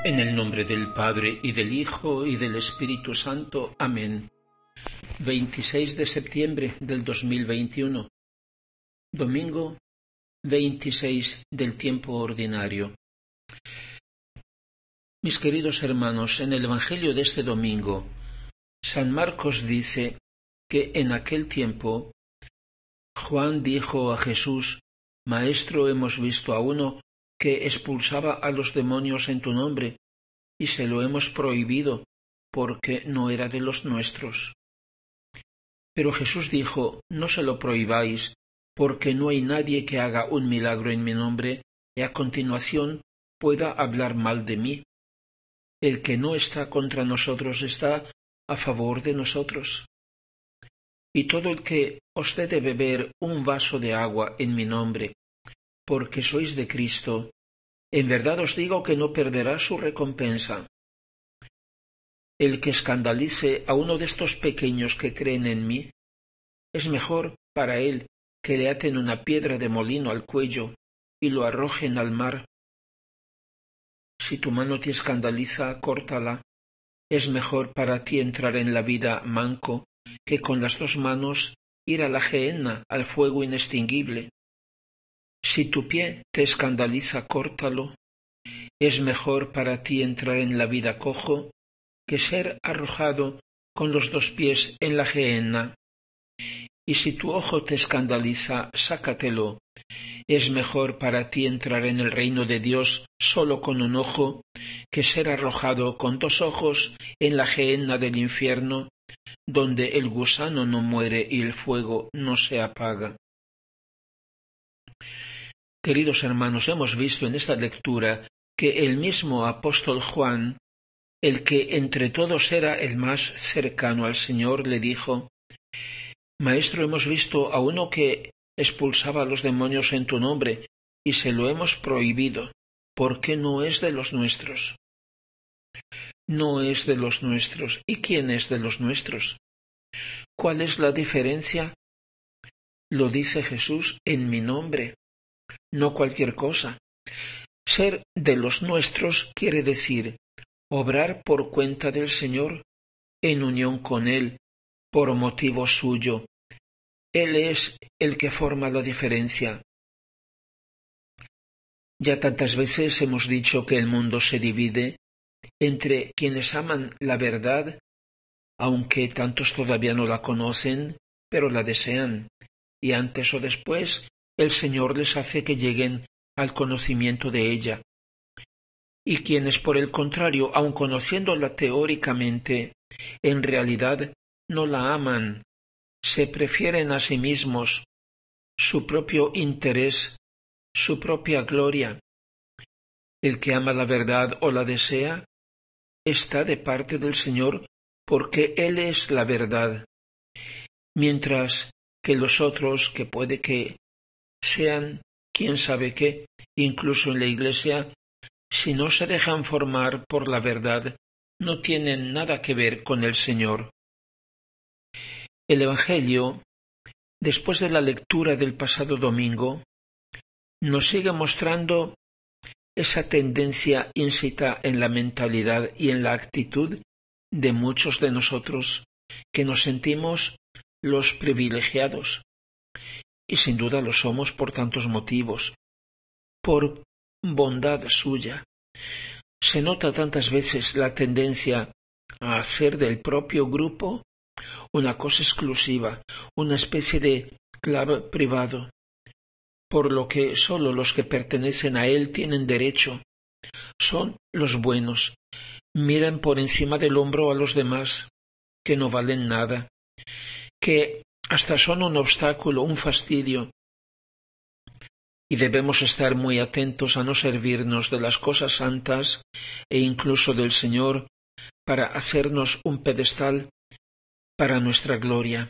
En el nombre del Padre, y del Hijo, y del Espíritu Santo. Amén. 26 de septiembre del 2021. Domingo 26 del tiempo ordinario. Mis queridos hermanos, en el Evangelio de este domingo, San Marcos dice que en aquel tiempo Juan dijo a Jesús: Maestro, hemos visto a uno que expulsaba a los demonios en tu nombre, y se lo hemos prohibido, porque no era de los nuestros. Pero Jesús dijo: No se lo prohibáis, porque no hay nadie que haga un milagro en mi nombre y a continuación pueda hablar mal de mí. El que no está contra nosotros está a favor de nosotros. Y todo el que os dé de beber un vaso de agua en mi nombre, porque sois de Cristo, en verdad os digo que no perderá su recompensa. El que escandalice a uno de estos pequeños que creen en mí, es mejor para él que le aten una piedra de molino al cuello y lo arrojen al mar. Si tu mano te escandaliza, córtala. Es mejor para ti entrar en la vida manco que con las dos manos ir a la gehenna, al fuego inextinguible. Si tu pie te escandaliza, córtalo. Es mejor para ti entrar en la vida cojo que ser arrojado con los dos pies en la gehenna. Y si tu ojo te escandaliza, sácatelo. Es mejor para ti entrar en el reino de Dios solo con un ojo que ser arrojado con dos ojos en la gehenna del infierno, donde el gusano no muere y el fuego no se apaga. Queridos hermanos, hemos visto en esta lectura que el mismo apóstol Juan, el que entre todos era el más cercano al Señor, le dijo: Maestro, hemos visto a uno que expulsaba a los demonios en tu nombre, y se lo hemos prohibido, porque no es de los nuestros. No es de los nuestros. ¿Y quién es de los nuestros? ¿Cuál es la diferencia? Lo dice Jesús: en mi nombre, no cualquier cosa. Ser de los nuestros quiere decir obrar por cuenta del Señor, en unión con Él, por motivo suyo. Él es el que forma la diferencia. Ya tantas veces hemos dicho que el mundo se divide entre quienes aman la verdad, aunque tantos todavía no la conocen, pero la desean, y antes o después el Señor les hace que lleguen al conocimiento de ella. Y quienes, por el contrario, aun conociéndola teóricamente, en realidad no la aman, se prefieren a sí mismos, su propio interés, su propia gloria. El que ama la verdad o la desea, está de parte del Señor, porque Él es la verdad, mientras que los otros, que puede que sean quién sabe qué, incluso en la Iglesia, si no se dejan formar por la verdad, no tienen nada que ver con el Señor. El Evangelio, después de la lectura del pasado domingo, nos sigue mostrando esa tendencia íncita en la mentalidad y en la actitud de muchos de nosotros, que nos sentimos los privilegiados, y sin duda lo somos por tantos motivos, por bondad suya. Se nota tantas veces la tendencia a hacer del propio grupo una cosa exclusiva, una especie de club privado, por lo que sólo los que pertenecen a él tienen derecho. Son los buenos. Miran por encima del hombro a los demás, que no valen nada, que hasta son un obstáculo, un fastidio. Y debemos estar muy atentos a no servirnos de las cosas santas e incluso del Señor para hacernos un pedestal para nuestra gloria.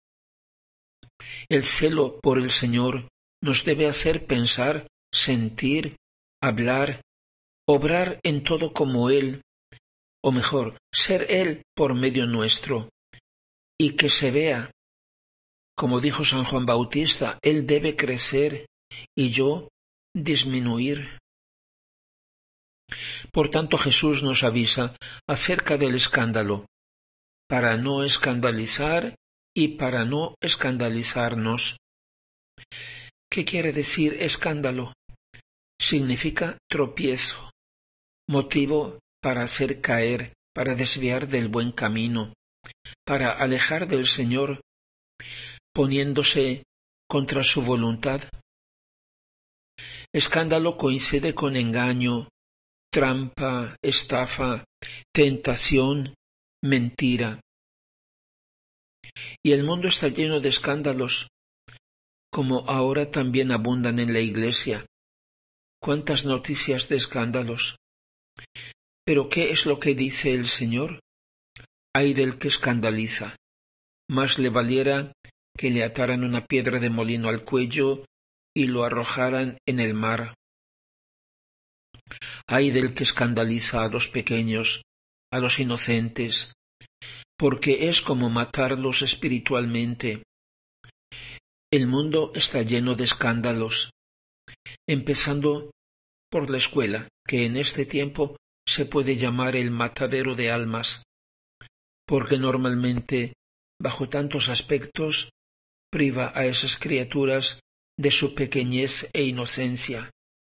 El celo por el Señor nos debe hacer pensar, sentir, hablar, obrar en todo como Él, o mejor, ser Él por medio nuestro, y que se vea. Como dijo San Juan Bautista, Él debe crecer y yo disminuir. Por tanto, Jesús nos avisa acerca del escándalo, para no escandalizar y para no escandalizarnos. ¿Qué quiere decir escándalo? Significa tropiezo, motivo para hacer caer, para desviar del buen camino, para alejar del Señor, poniéndose contra su voluntad. Escándalo coincide con engaño, trampa, estafa, tentación, mentira. Y el mundo está lleno de escándalos, como ahora también abundan en la Iglesia. ¿Cuántas noticias de escándalos? ¿Pero qué es lo que dice el Señor? Ay del que escandaliza. Más le valiera que le ataran una piedra de molino al cuello y lo arrojaran en el mar. Ay del que escandaliza a los pequeños, a los inocentes, porque es como matarlos espiritualmente. El mundo está lleno de escándalos, empezando por la escuela, que en este tiempo se puede llamar el matadero de almas, porque normalmente, bajo tantos aspectos, priva a esas criaturas de su pequeñez e inocencia.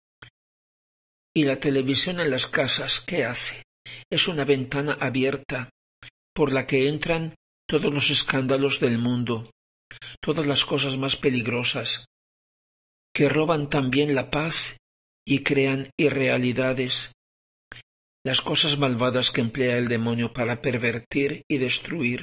Y la televisión en las casas, ¿qué hace? Es una ventana abierta por la que entran todos los escándalos del mundo, todas las cosas más peligrosas, que roban también la paz y crean irrealidades, las cosas malvadas que emplea el demonio para pervertir y destruir,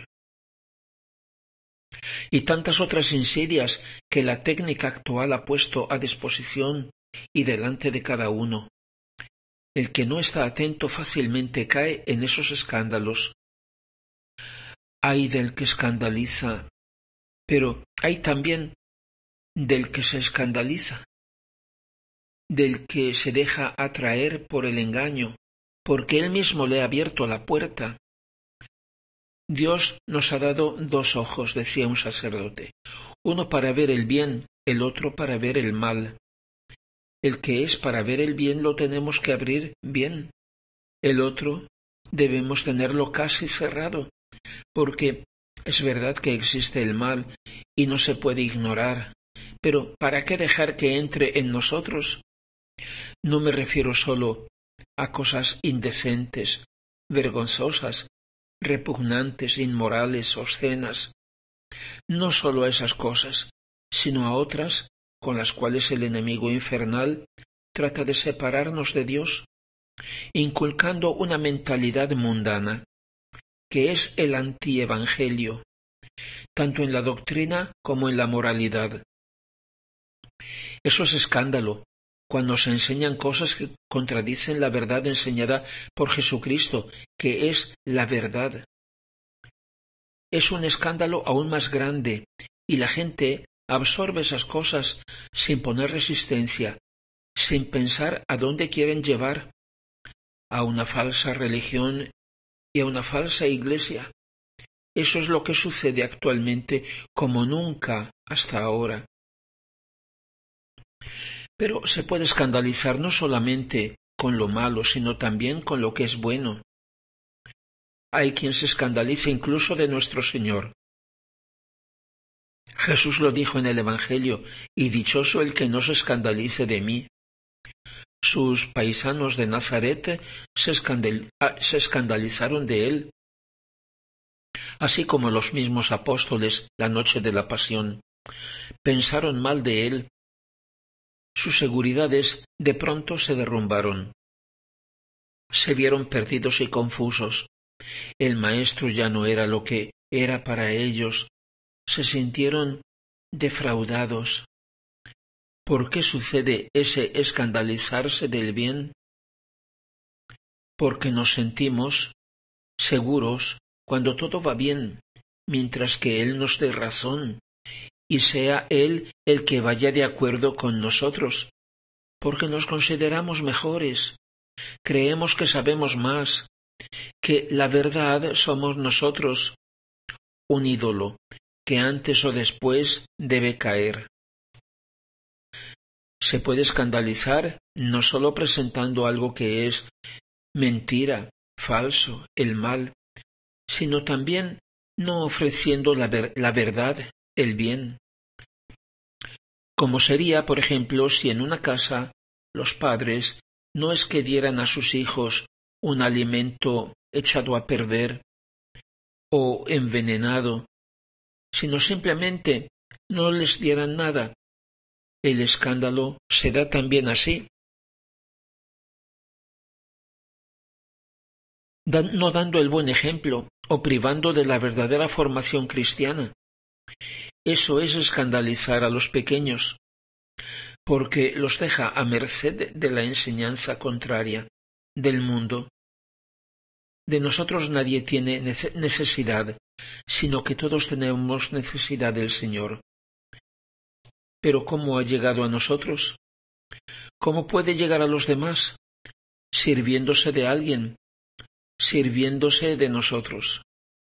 y tantas otras insidias que la técnica actual ha puesto a disposición y delante de cada uno. El que no está atento fácilmente cae en esos escándalos. Hay del que escandaliza, pero hay también del que se escandaliza, del que se deja atraer por el engaño, porque él mismo le ha abierto la puerta. Dios nos ha dado dos ojos, decía un sacerdote, uno para ver el bien, el otro para ver el mal. El que es para ver el bien lo tenemos que abrir bien, el otro debemos tenerlo casi cerrado, porque es verdad que existe el mal y no se puede ignorar, pero ¿para qué dejar que entre en nosotros? No me refiero solo a cosas indecentes, vergonzosas, repugnantes, inmorales, obscenas, no solo a esas cosas, sino a otras con las cuales el enemigo infernal trata de separarnos de Dios, inculcando una mentalidad mundana, que es el antievangelio, tanto en la doctrina como en la moralidad. Eso es escándalo, cuando se enseñan cosas que contradicen la verdad enseñada por Jesucristo, que es la verdad. Es un escándalo aún más grande, y la gente absorbe esas cosas sin poner resistencia, sin pensar a dónde quieren llevar, a una falsa religión y a una falsa iglesia. Eso es lo que sucede actualmente como nunca hasta ahora. Pero se puede escandalizar no solamente con lo malo, sino también con lo que es bueno. Hay quien se escandaliza incluso de nuestro Señor. Jesús lo dijo en el Evangelio, y dichoso el que no se escandalice de mí. Sus paisanos de Nazaret se escandalizaron de él, así como los mismos apóstoles la noche de la pasión. Pensaron mal de él. Sus seguridades de pronto se derrumbaron. Se vieron perdidos y confusos. El Maestro ya no era lo que era para ellos. Se sintieron defraudados. ¿Por qué sucede ese escandalizarse del bien? Porque nos sentimos seguros cuando todo va bien, mientras que Él nos dé razón, y sea Él el que vaya de acuerdo con nosotros, porque nos consideramos mejores, creemos que sabemos más, que la verdad somos nosotros, un ídolo que antes o después debe caer. Se puede escandalizar no sólo presentando algo que es mentira, falso, el mal, sino también no ofreciendo la verdad, el bien. Como sería, por ejemplo, si en una casa los padres no es que dieran a sus hijos un alimento echado a perder o envenenado, sino simplemente no les dieran nada. El escándalo se da también así, no dando el buen ejemplo o privando de la verdadera formación cristiana. Eso es escandalizar a los pequeños, porque los deja a merced de la enseñanza contraria del mundo. De nosotros nadie tiene necesidad, sino que todos tenemos necesidad del Señor. Pero ¿cómo ha llegado a nosotros? ¿Cómo puede llegar a los demás? Sirviéndose de alguien, sirviéndose de nosotros.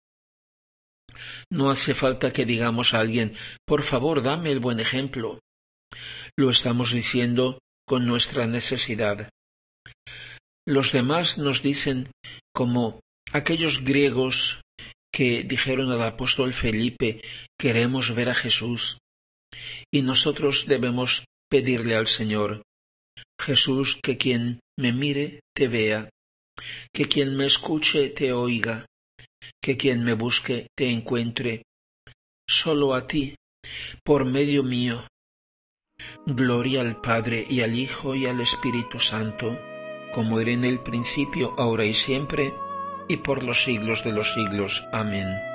No hace falta que digamos a alguien, por favor, dame el buen ejemplo. Lo estamos diciendo con nuestra necesidad. Los demás nos dicen, como aquellos griegos que dijeron al apóstol Felipe, queremos ver a Jesús. Y nosotros debemos pedirle al Señor, Jesús, que quien me mire te vea, que quien me escuche te oiga, que quien me busque te encuentre, solo a ti, por medio mío. Gloria al Padre y al Hijo y al Espíritu Santo, como era en el principio, ahora y siempre, y por los siglos de los siglos. Amén.